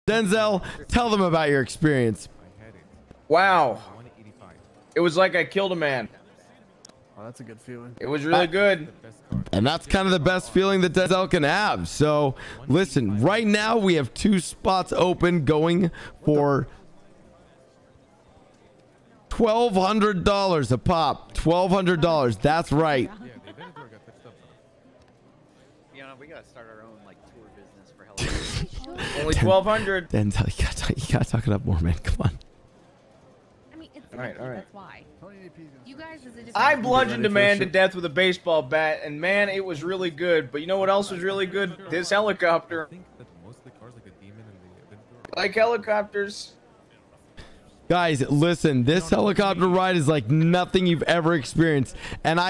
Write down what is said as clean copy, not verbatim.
Denzel, tell them about your experience. Wow. It was like I killed a man. Oh, that's a good feeling. It was really good. And that's kind of the best feeling that Denzel can have. So listen, right now we have 2 spots open going for $1,200 a pop. $1,200. That's right. You know, we gotta start our own like tour business for helicopters. Only 1,200. Denzel, you gotta talk it up more, man. Come on. I mean, it's All right. that's why. You guys as a I bludgeoned a man to death with a baseball bat, and man, it was really good. But you know what else was really good? This helicopter. Like helicopters. Guys, listen, this helicopter ride is like nothing you've ever experienced. And